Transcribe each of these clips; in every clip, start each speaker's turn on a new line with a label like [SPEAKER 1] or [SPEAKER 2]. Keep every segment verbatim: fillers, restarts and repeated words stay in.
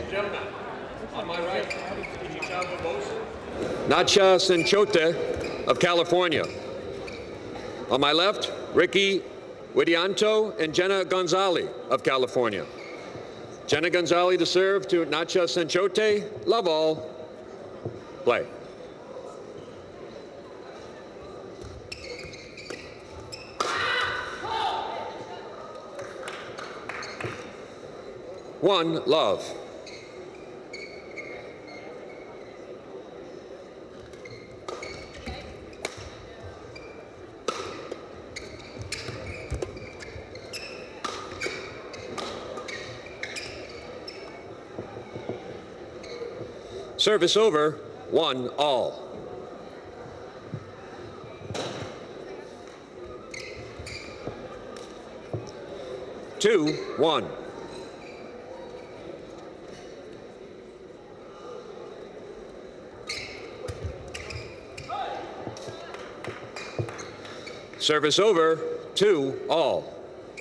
[SPEAKER 1] and gentlemen, on my right, Nacha Senchote of California. On my left, Ricky Widianto and Jenna Gonzalez of California. Jenna Gonzalez to serve to Nacha Senchote. Love all. Play. One, love. Service over, one, all. Two, one. Service over, two, all.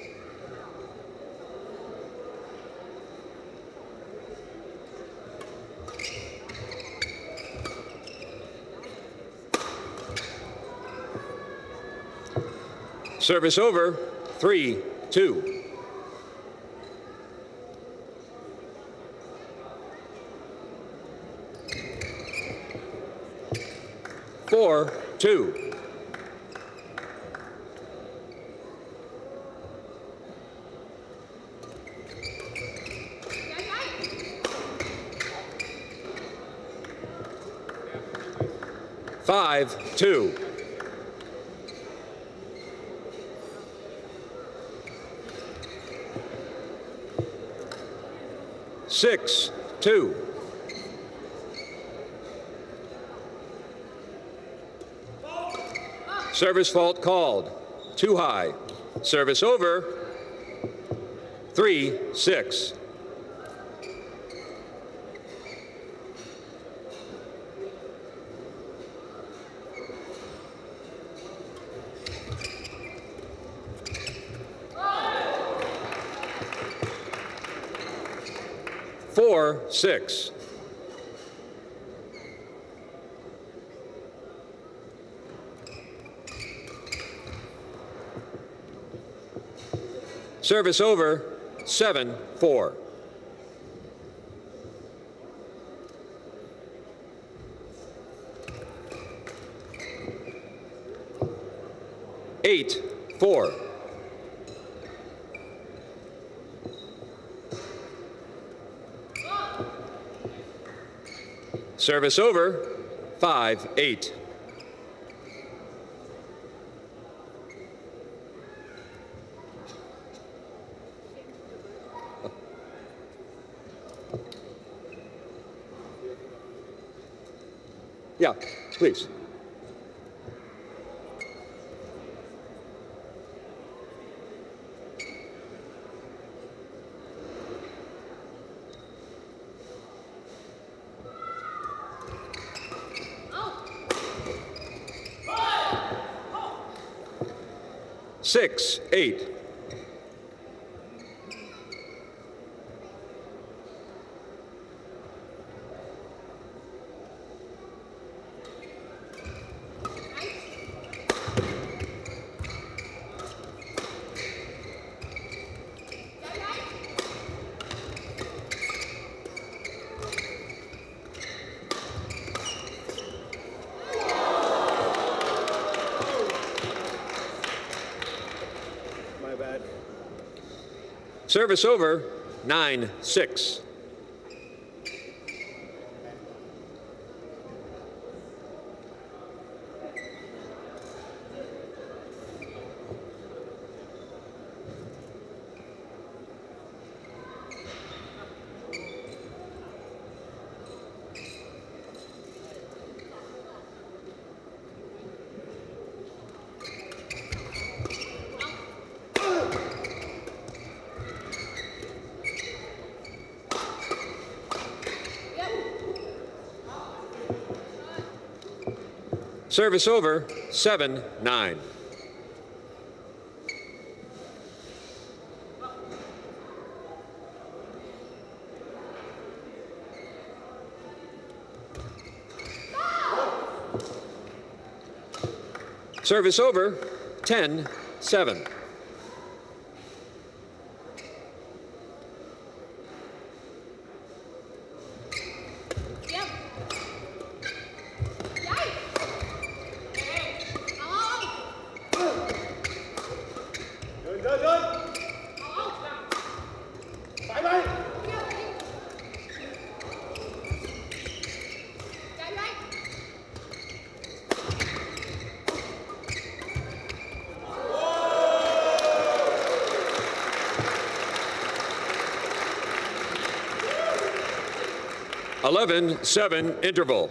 [SPEAKER 1] Service over, three, two. Four, two. Five, two. Six, two. Service fault called. Too high. Service over. Three, six. Four, six. Service over, seven, four. Eight, four. Service over, five, eight. Yeah, please. Six, eight. Service over, nine, six. Service over, seven, nine. Service over, ten seven. eleven seven interval.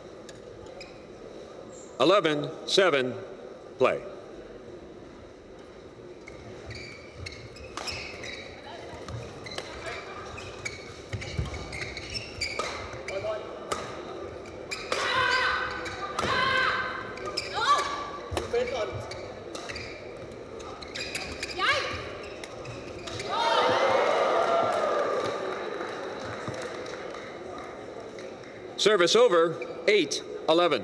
[SPEAKER 1] eleven seven play. Service over, eight eleven.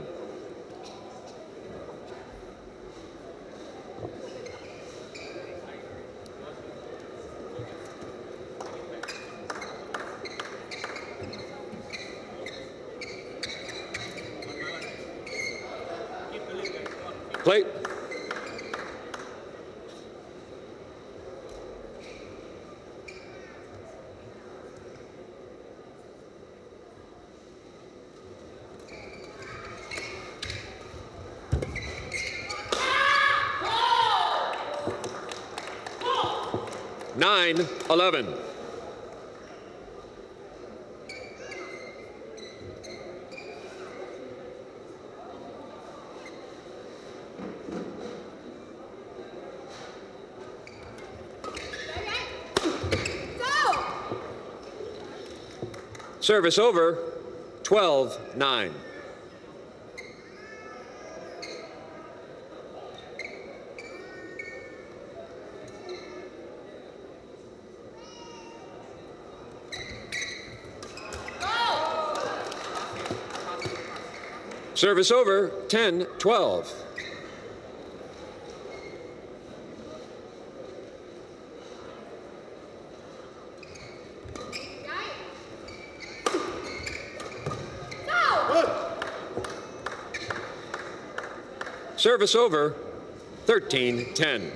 [SPEAKER 1] Play. nine eleven. Service over, twelve nine. Service over, ten twelve. Service over, thirteen ten.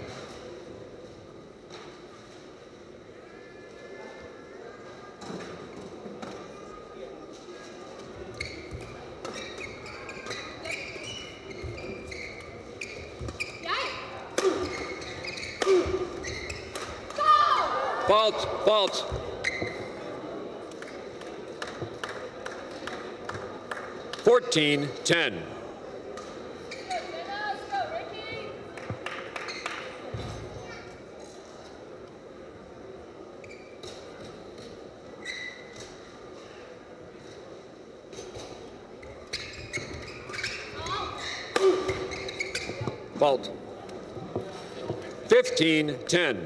[SPEAKER 1] Fault, fault. fourteen ten. Fault. fifteen ten.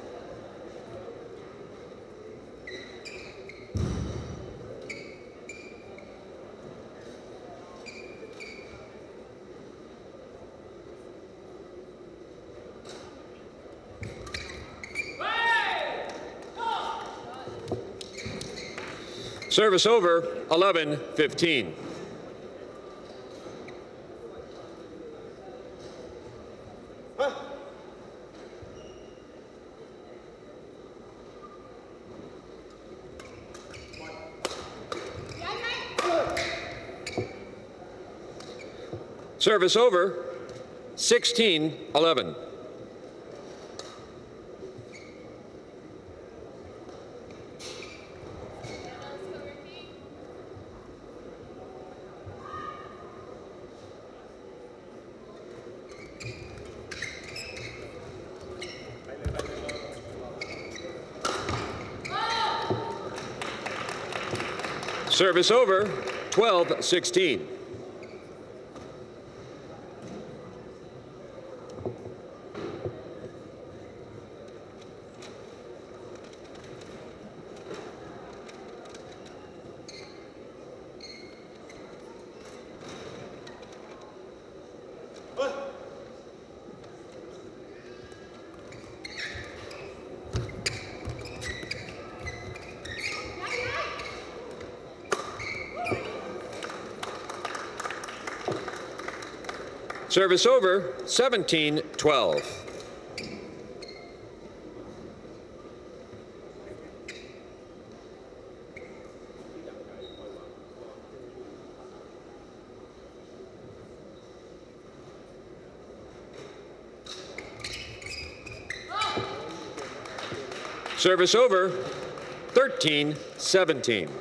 [SPEAKER 1] Service over, eleven fifteen. Service over, sixteen eleven. Service over, twelve sixteen. Service over, seventeen twelve. Service over, thirteen seventeen.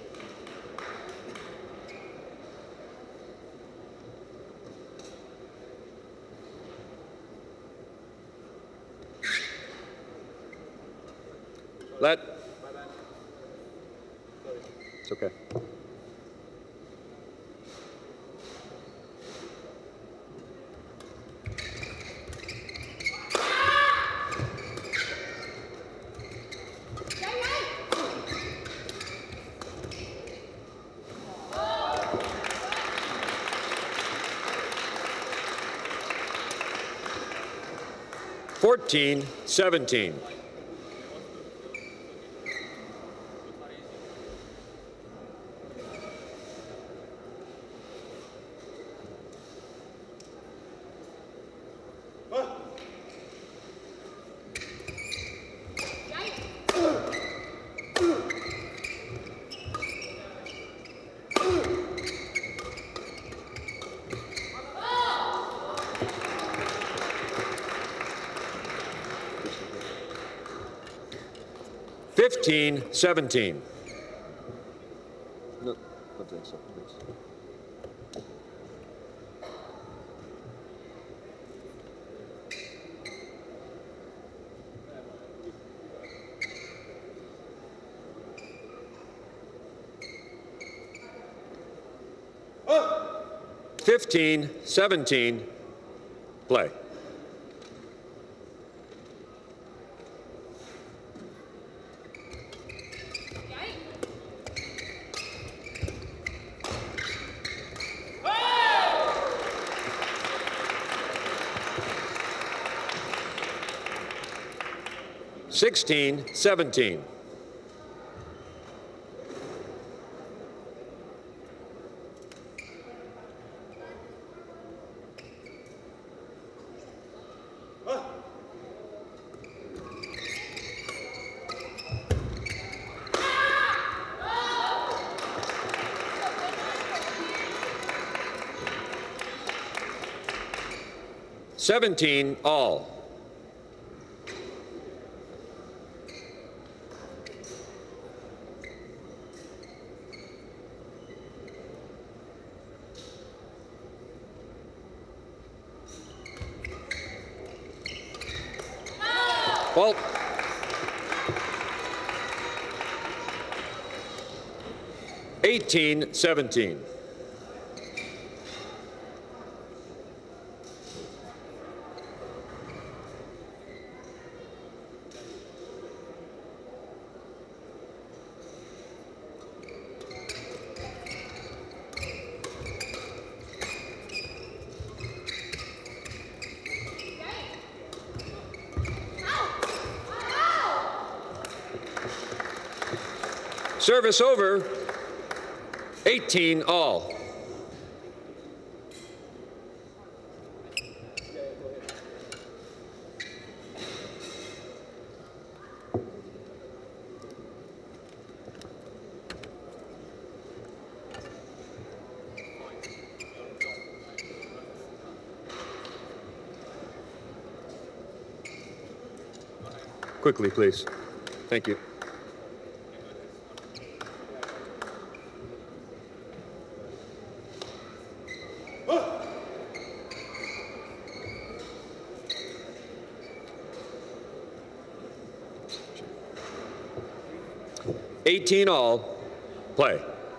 [SPEAKER 1] Let. It's okay. fourteen seventeen. fifteen seventeen. No, don't think so, please. fifteen seventeen, play. sixteen seventeen. seventeen all. Fault. eighteen seventeen. Service over, eighteen all. Quickly, please. Thank you. eighteen all, play.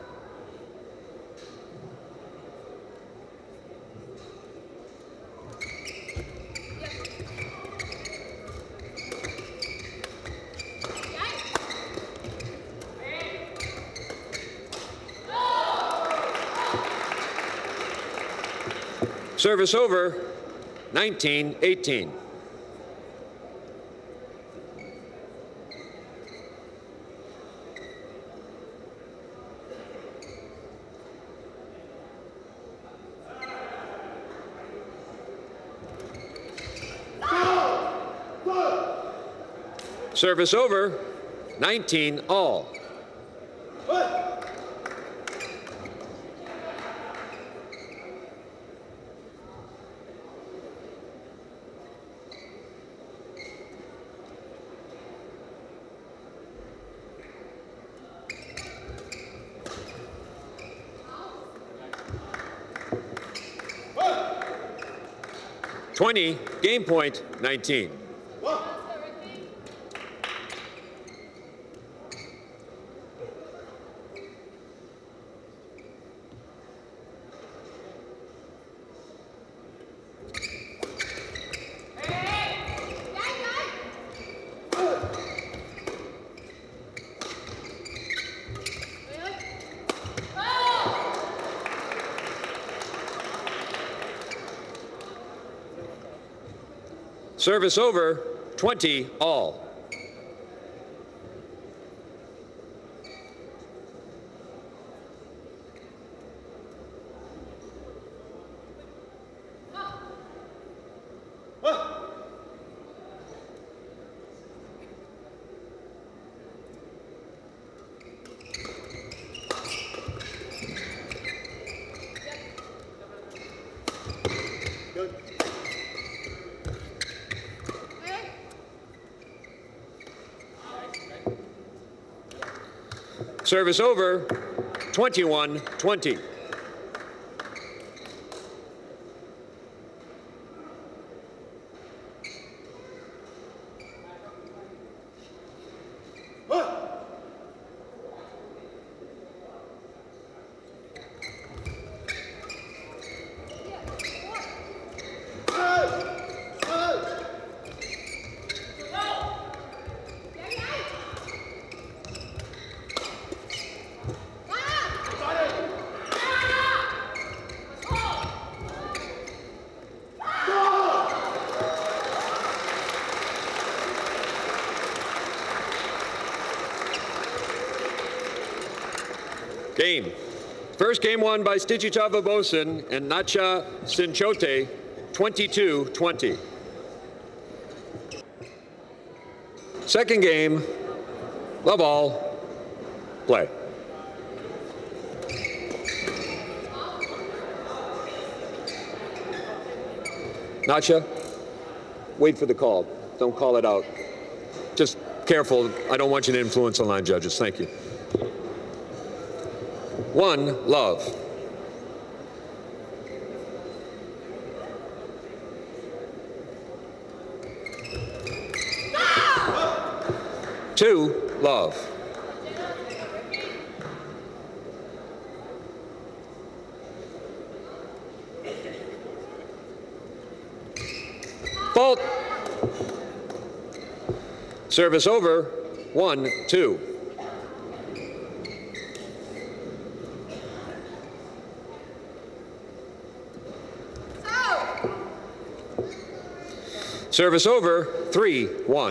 [SPEAKER 1] Service over, nineteen eighteen. Service over, nineteen all. twenty, game point, nineteen. Service over, twenty all. Service over, twenty-one twenty. Game. First game won by Stichitava Bosin and Nacha Sinchote, twenty-two twenty. Second game, love all, play. Nacha, wait for the call. Don't call it out. Just careful. I don't want you to influence the line judges. Thank you. One, love. Two, love. Fault. Service over, one, two. Service over, three, one.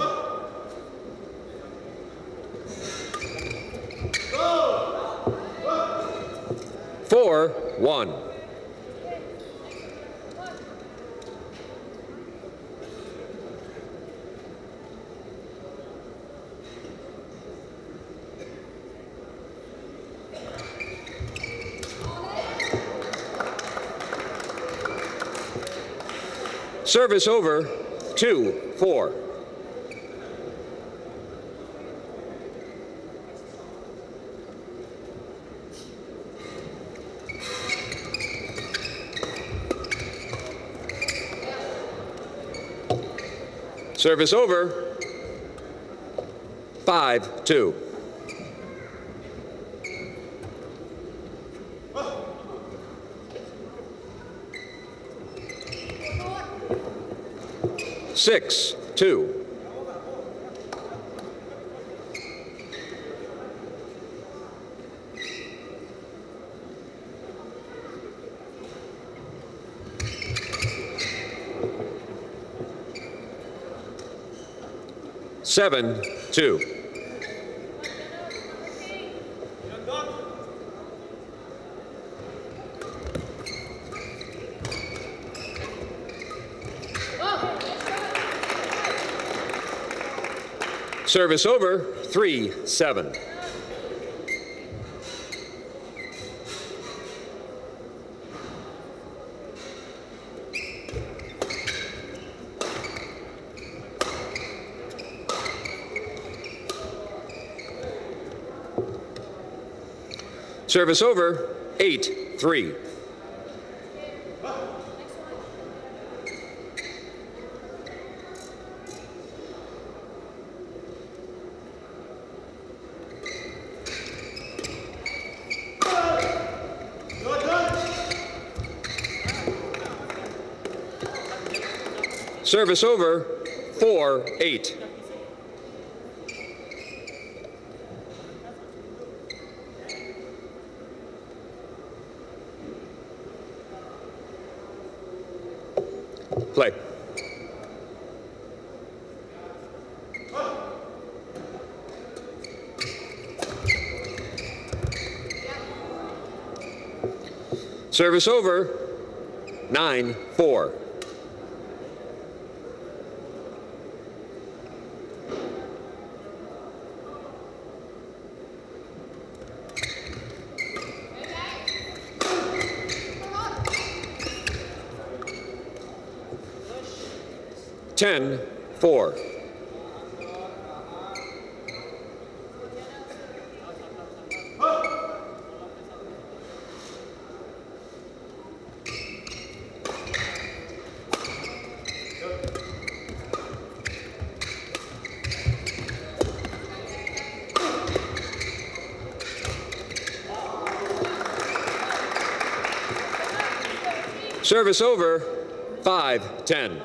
[SPEAKER 1] Four, one. Service over, two, four. Service over, five, two. Six, two. Seven, two. Service over, three seven. Service over, eight three. Service over, four eight. Play. Service over, nine four. ten four. Service over, five ten.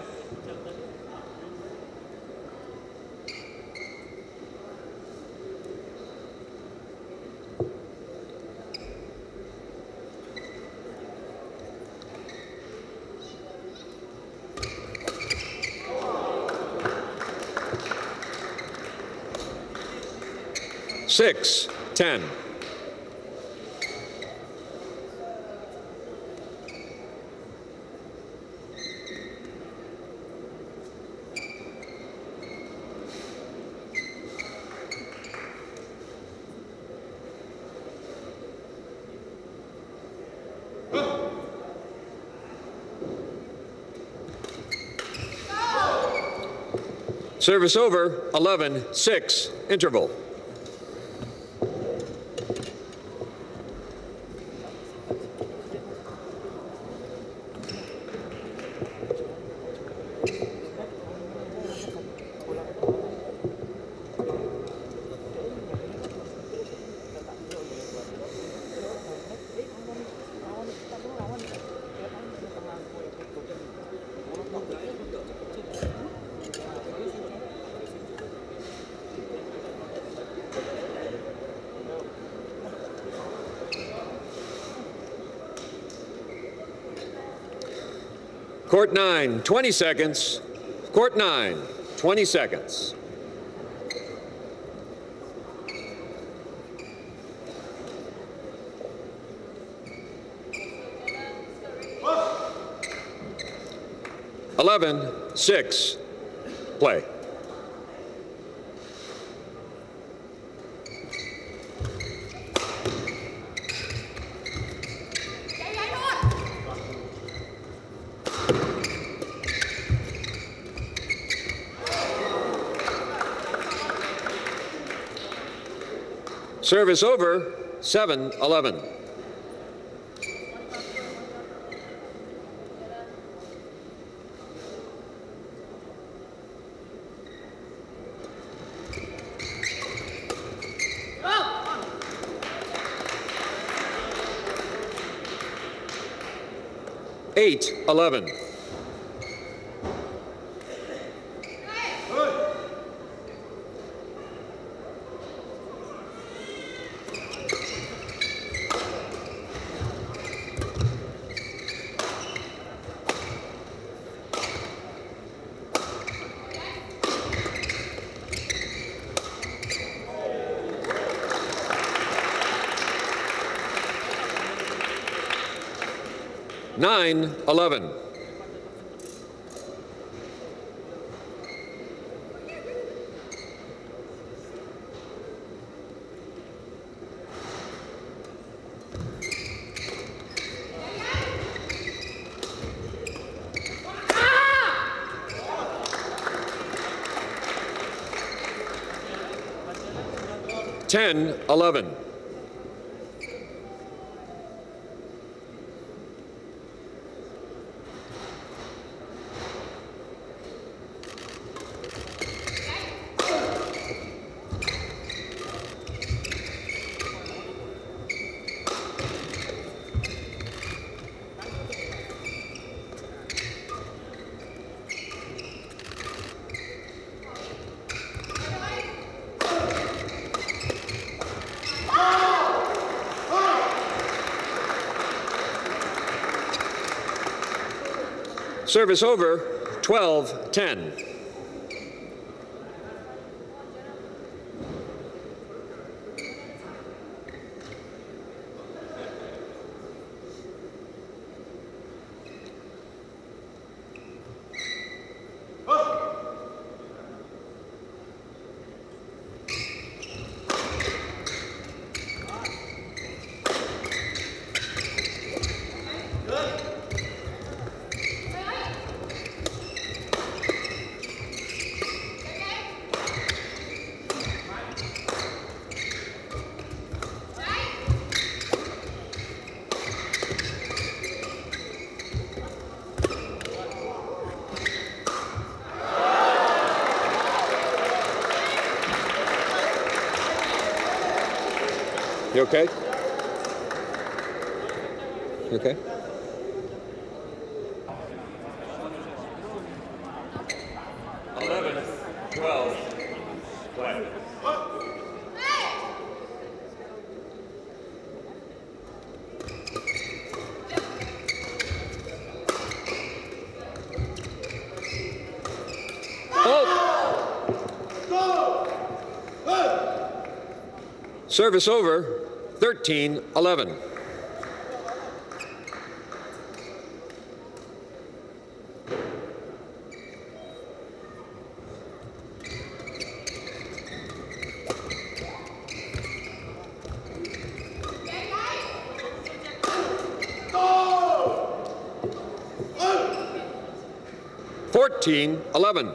[SPEAKER 1] six ten. Service over, eleven six, interval. Court nine, twenty seconds. Court nine, twenty seconds. eleven six, play. Service over, seven eleven. eight eleven. nine eleven. ten eleven. Service over, twelve ten. You okay? You okay? eleven, twelve, play. Service over, thirteen eleven. fourteen eleven.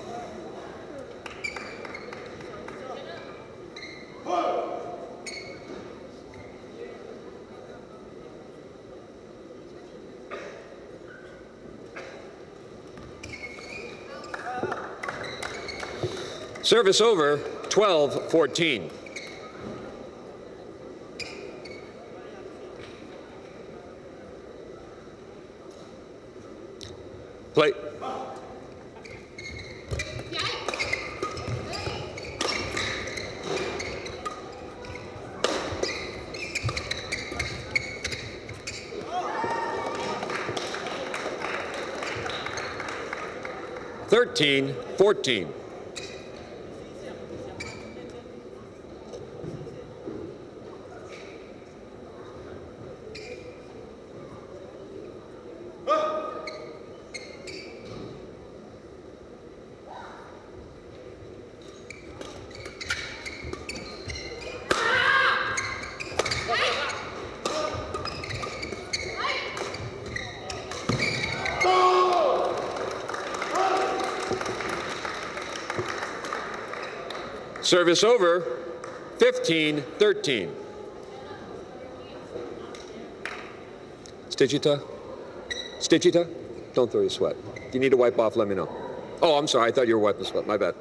[SPEAKER 1] Service over, twelve fourteen. Play. thirteen fourteen. Service over, fifteen thirteen. Stitchita? Stitchita? Don't throw your sweat. If you need to wipe off, let me know. Oh, I'm sorry. I thought you were wiping sweat. My bad.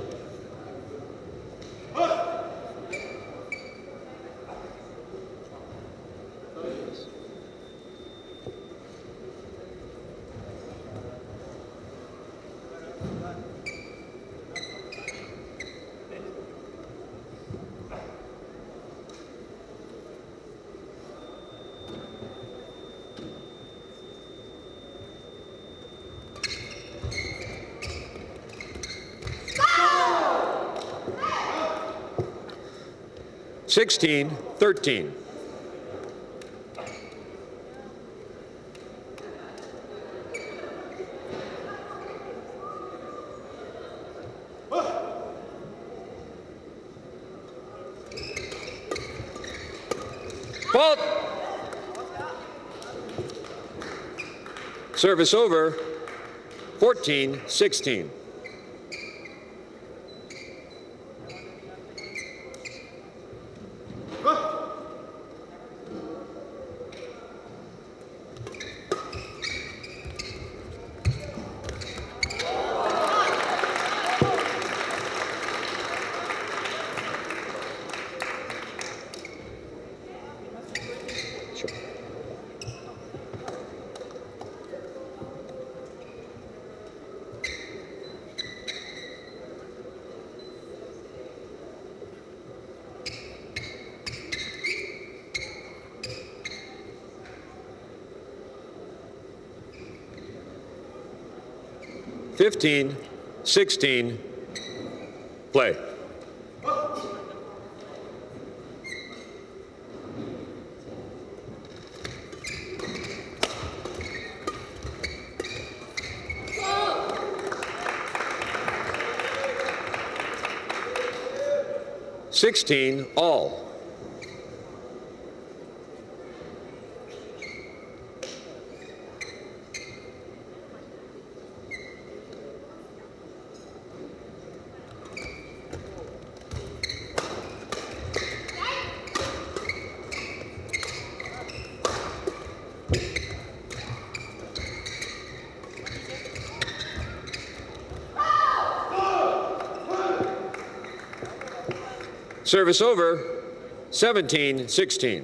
[SPEAKER 1] sixteen thirteen. Fault. Service over, fourteen sixteen. fifteen sixteen, play. sixteen all. Service over, seventeen sixteen.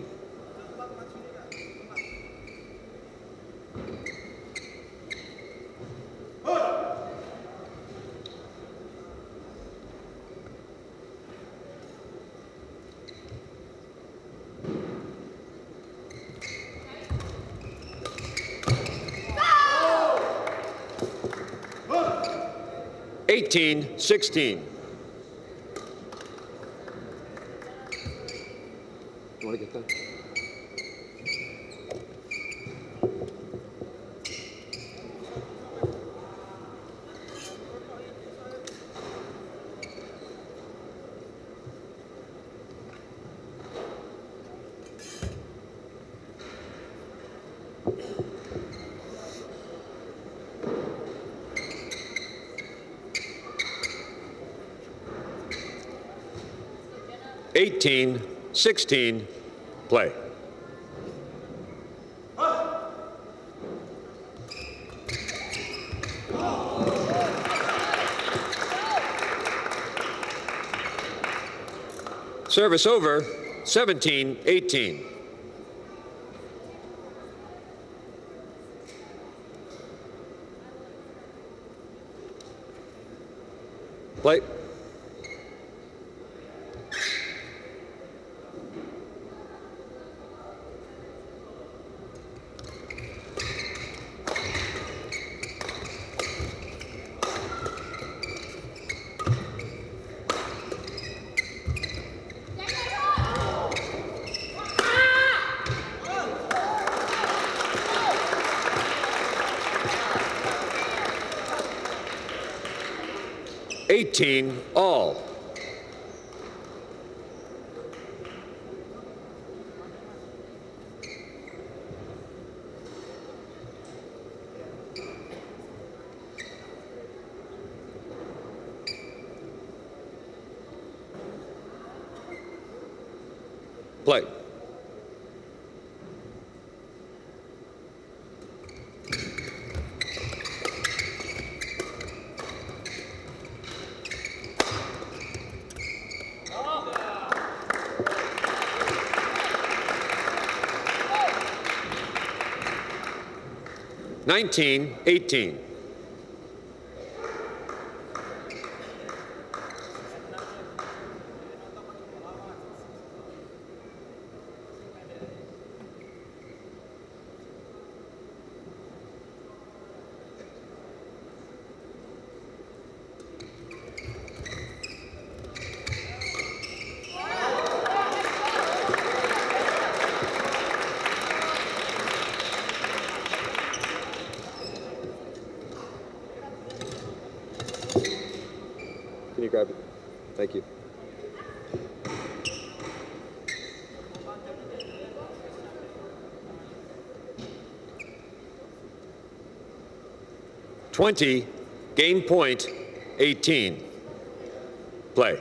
[SPEAKER 1] eighteen sixteen. You want to get that? eighteen sixteen, play. Service over, seventeen eighteen. Play. eighteen all. Play. nineteen eighteen. Can you grab it? Thank you. twenty, game point, eighteen. Play.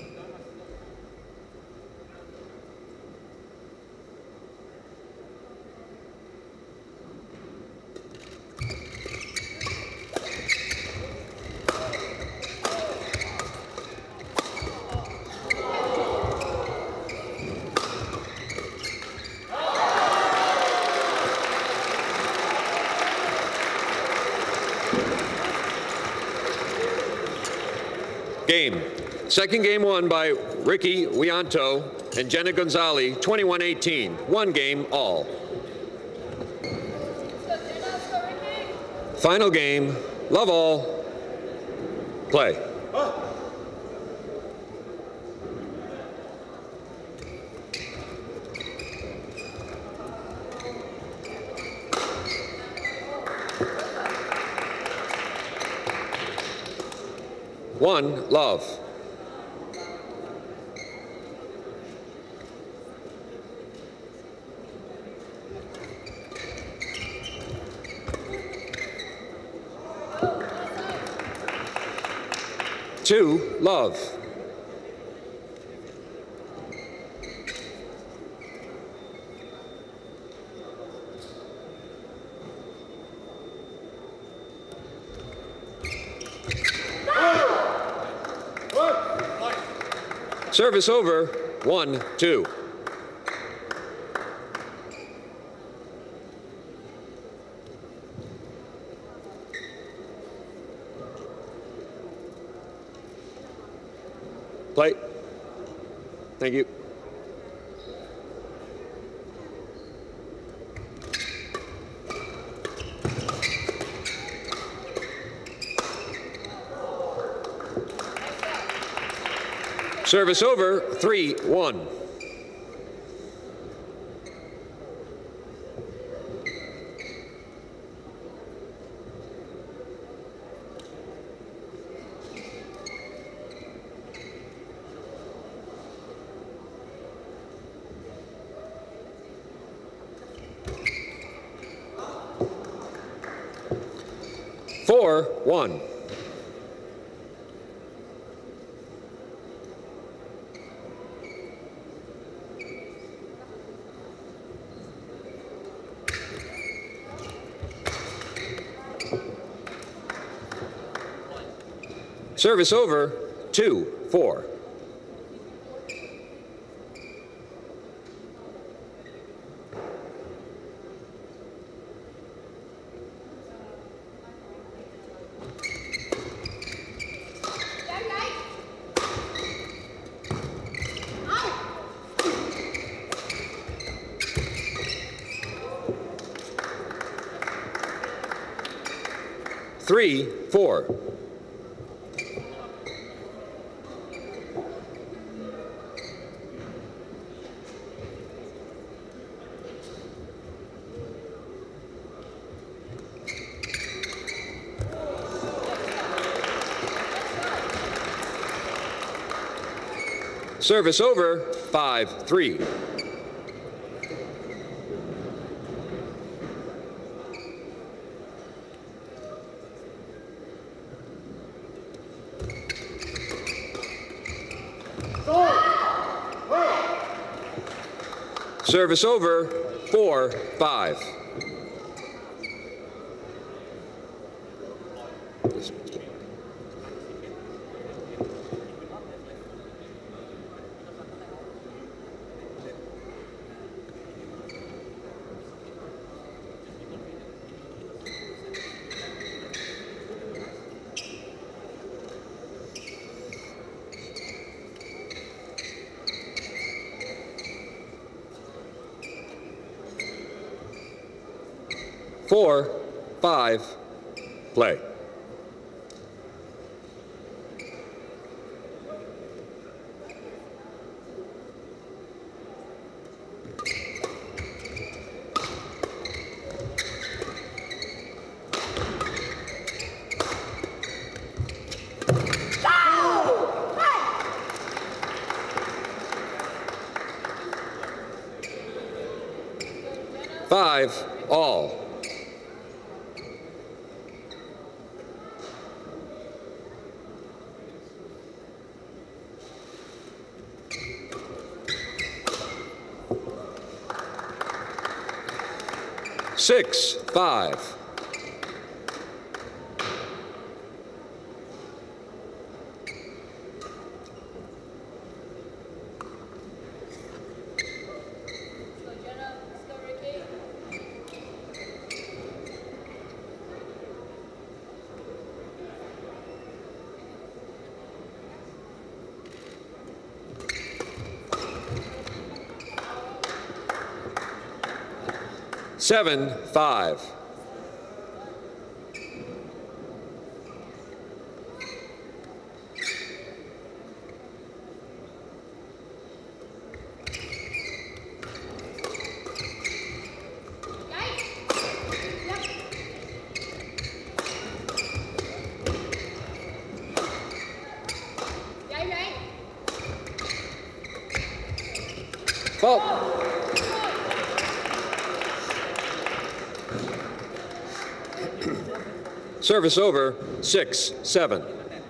[SPEAKER 1] Game. Second game won by Ricky Wianto and Jenna Gonzalez, twenty-one eighteen. One game all. Final game, love all. Play. One, love. Two, love. Service over, one, two. Play. Thank you. Service over, three, one. Four, one. Service over, two, four. Three, four. Service over, five, three. Service over, four, five. Four, five, play. Five, all. Six, five. Seven, five. Fault. Service over, six, seven.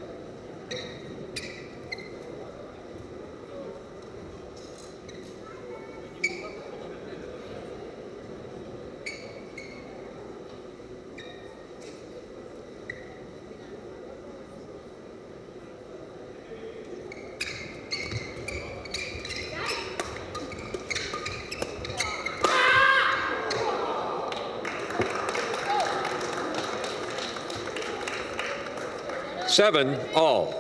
[SPEAKER 1] Seven, all.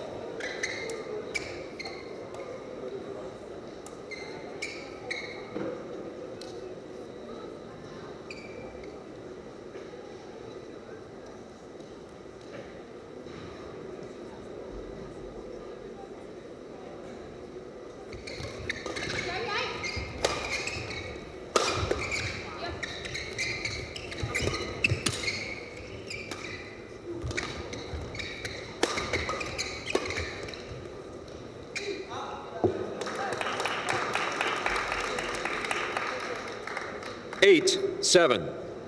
[SPEAKER 1] Eight, seven.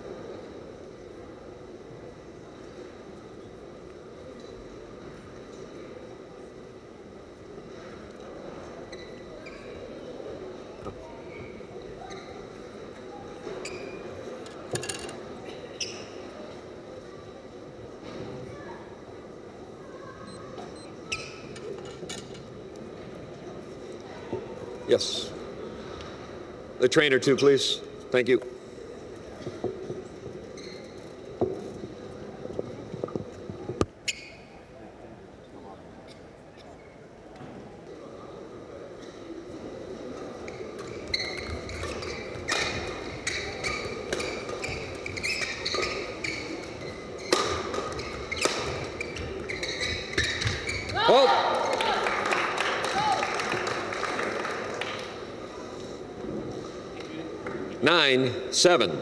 [SPEAKER 1] Yes. The trainer too, please. Thank you. Nine, seven.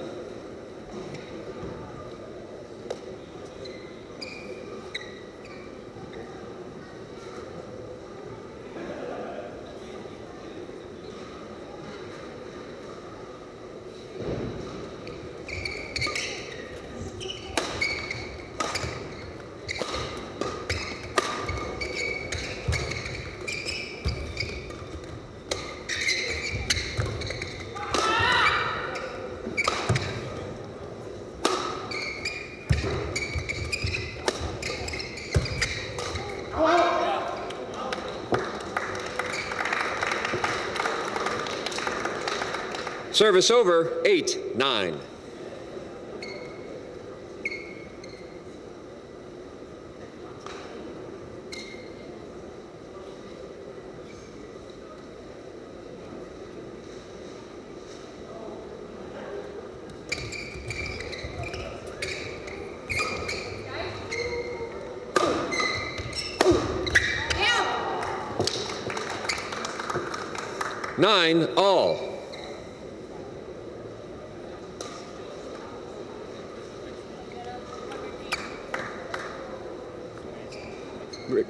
[SPEAKER 1] Service over, eight, nine. Nine, all. Rick.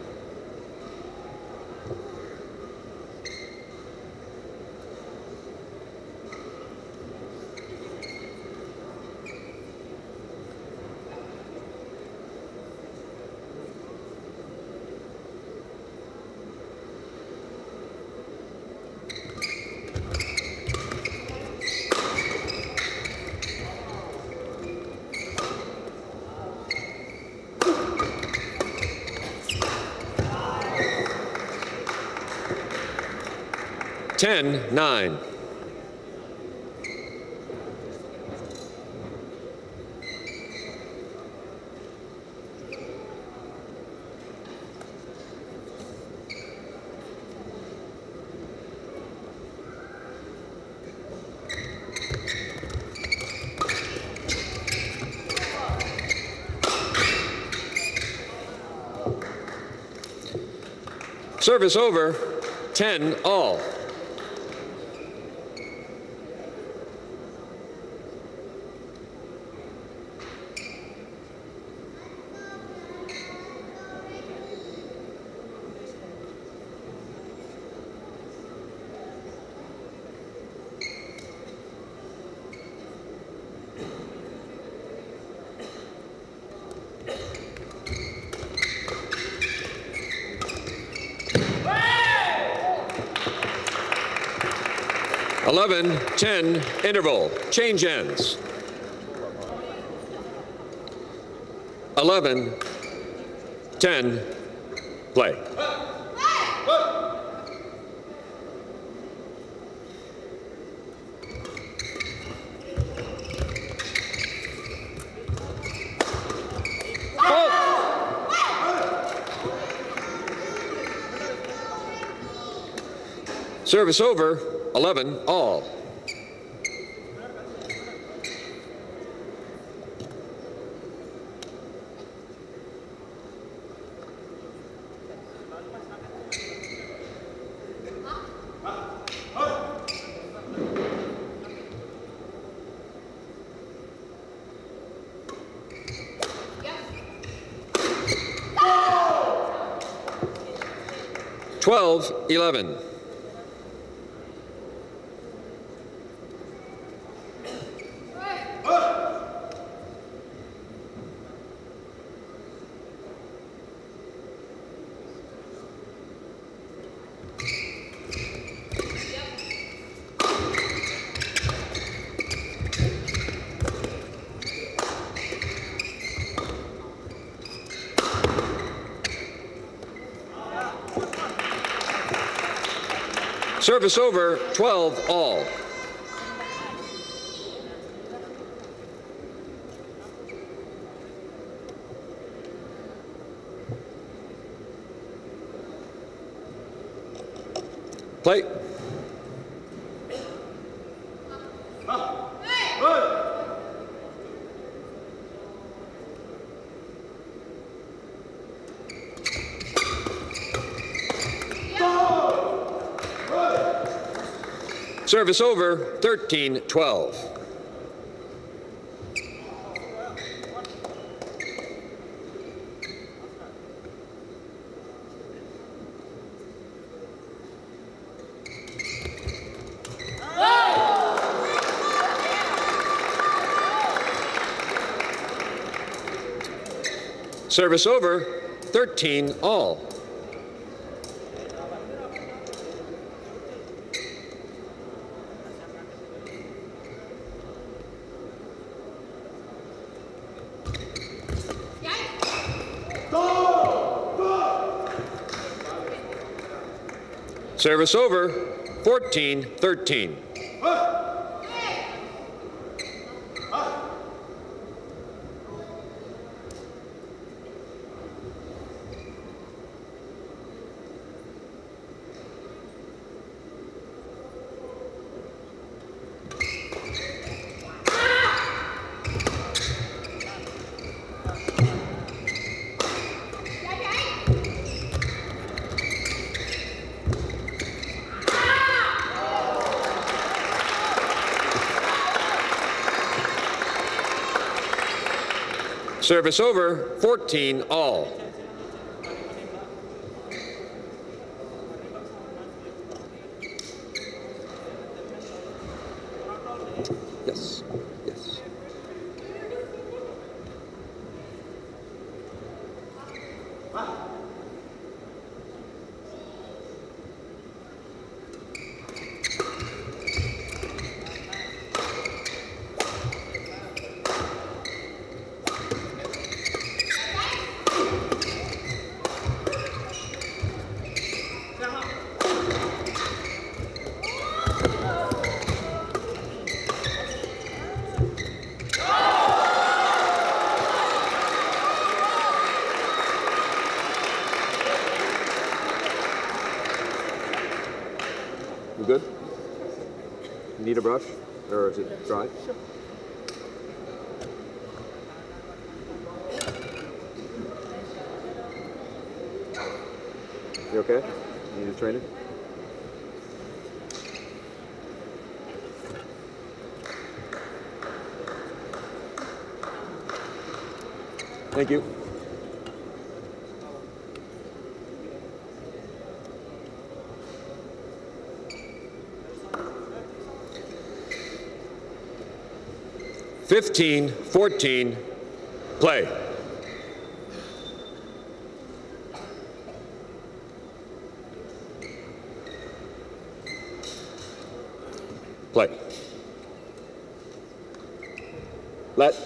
[SPEAKER 1] Ten, nine. Service over, ten, all. eleven ten, interval, change ends. eleven ten, play. Service over, eleven all. twelve eleven. Service over, twelve all. Play. Service over, thirteen twelve. Service over, thirteen all. Service over, fourteen thirteen. Service over, fourteen all. Yes, yes. You good? You need a brush, or is it dry? Sure. You okay? You need to train it? Thank you. fifteen fourteen, play. Play. Let.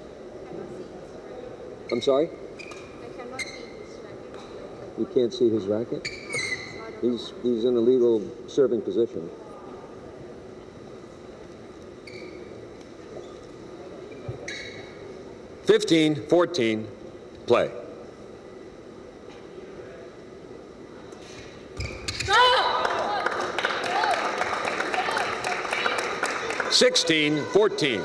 [SPEAKER 1] I'm sorry?
[SPEAKER 2] I cannot see his racket.
[SPEAKER 1] You can't see his racket? He's, he's in a legal serving position. fifteen fourteen, play. sixteen fourteen.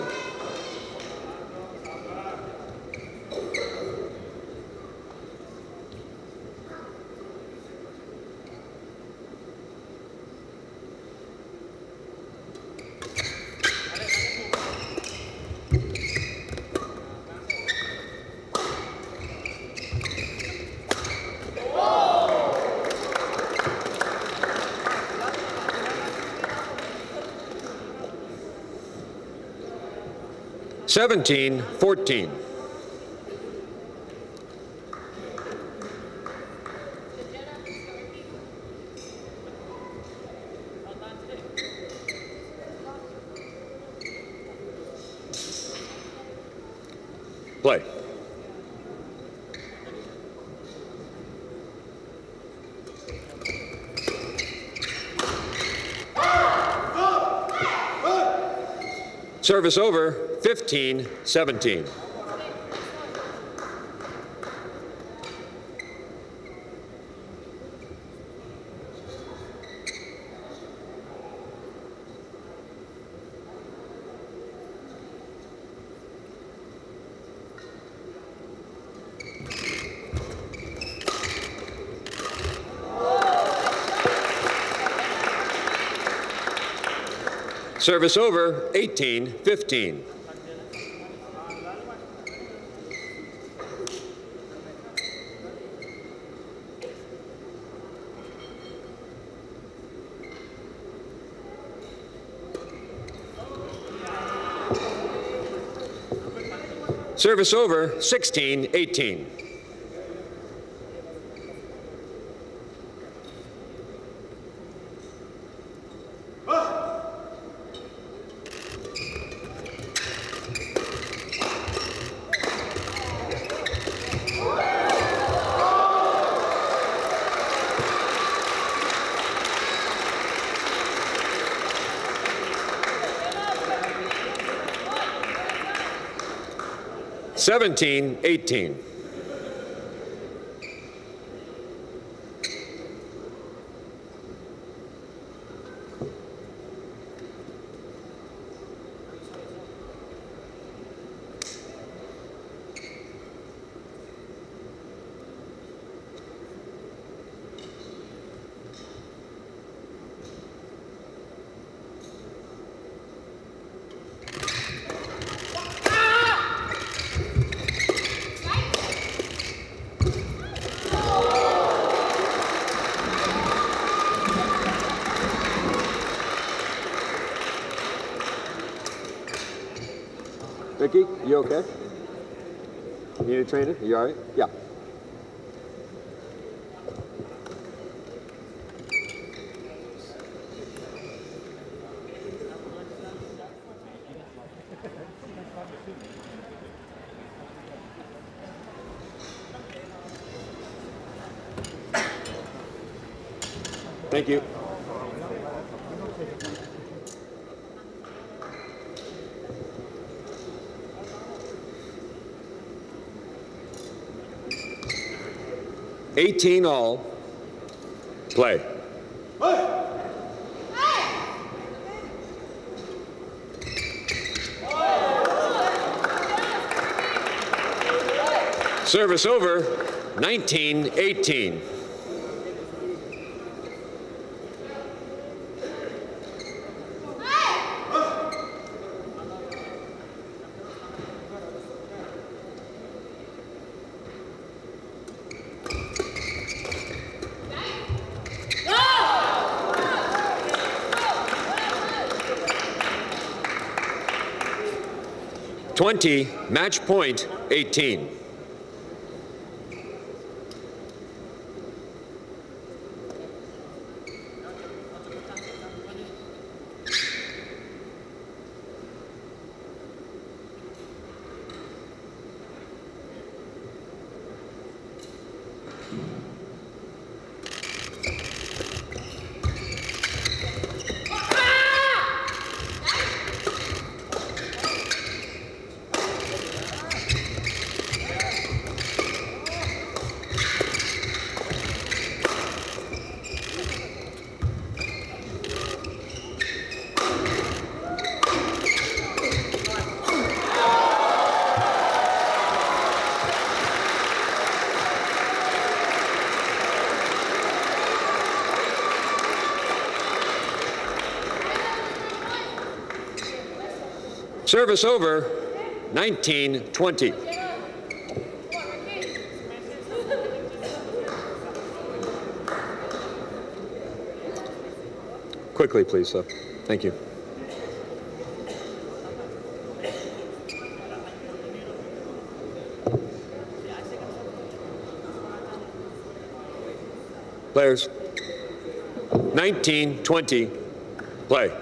[SPEAKER 1] seventeen fourteen. Play. Service over, fifteen seventeen. Service over, eighteen fifteen. Service over, sixteen eighteen. seventeen eighteen. Ricky, you okay? You need a trainer? You all right? Yeah. Thank you. eighteen all. Play. Service over, nineteen eighteen. twenty, match point, eighteen. Service over, nineteen twenty. Quickly, please, sir. Thank you. Players, nineteen twenty, play.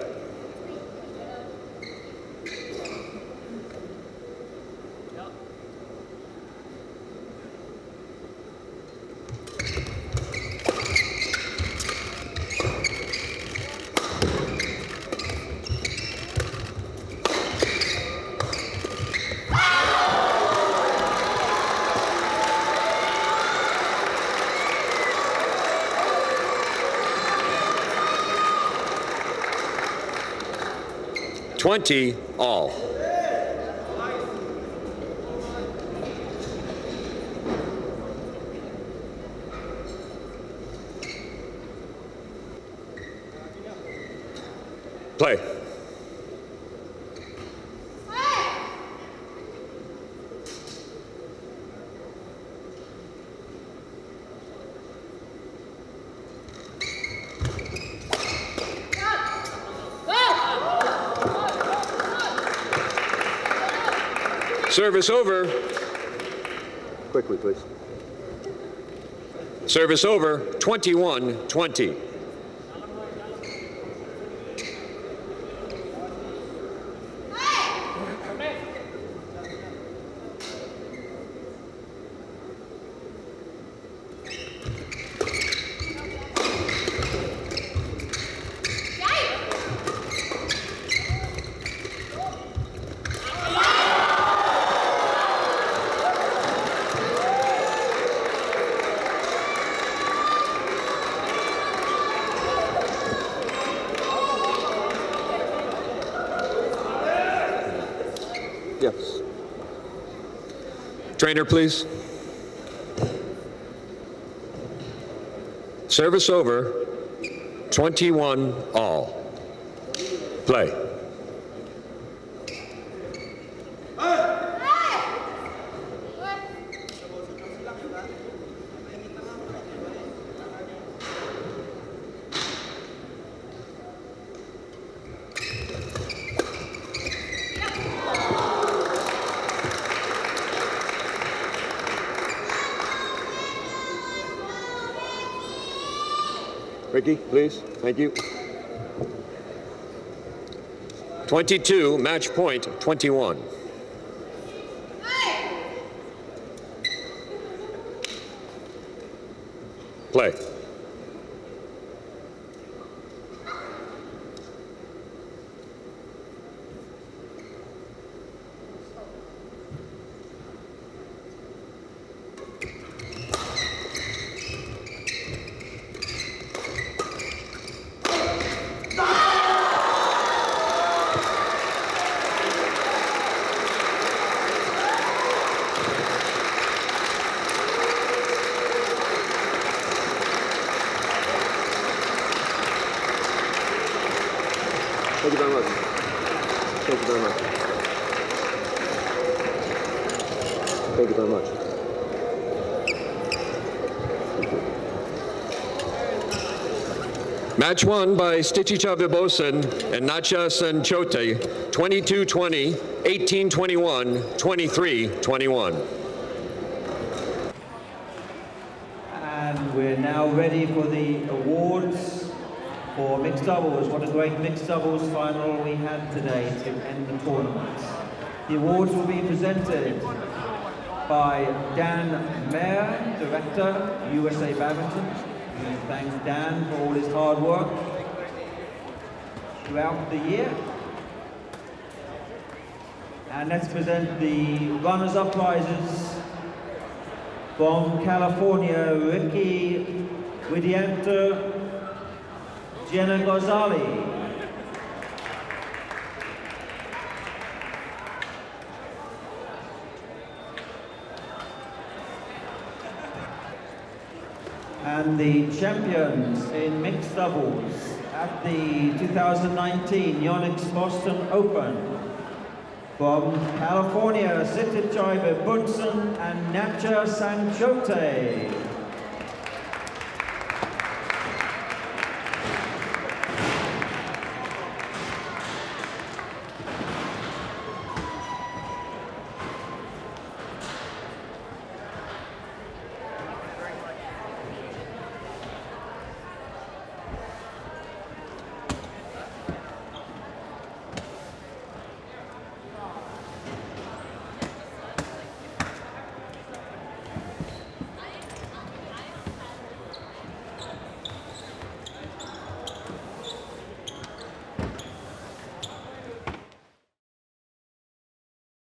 [SPEAKER 1] twenty all. Play. Service over. Quickly, please. Service over, twenty-one twenty. Yes. Trainer, please. Service over, twenty-one all. Play. Ricky, please. Thank you. twenty-two, match point, twenty-one. Play. Thank you very much. Thank you very much. Thank you very much. Match won by Stichica Vibosin and Nacha Senchote, twenty-two twenty, eighteen twenty-one, twenty-three twenty-one.
[SPEAKER 3] And we're now ready for the awards for mixed doubles. What a great mixed doubles final we had today to end the tournament. The awards will be presented by Dan Mayer, Director, U S A Badminton. We thank Dan for all his hard work throughout the year. And let's present the runners-up prizes from California, Ricky Widianto, Jenna Gonzalez. And the champions in mixed doubles at the two thousand nineteen Yonex Boston Open. From California, Sithichai Bunsen and Natcha Sanchote.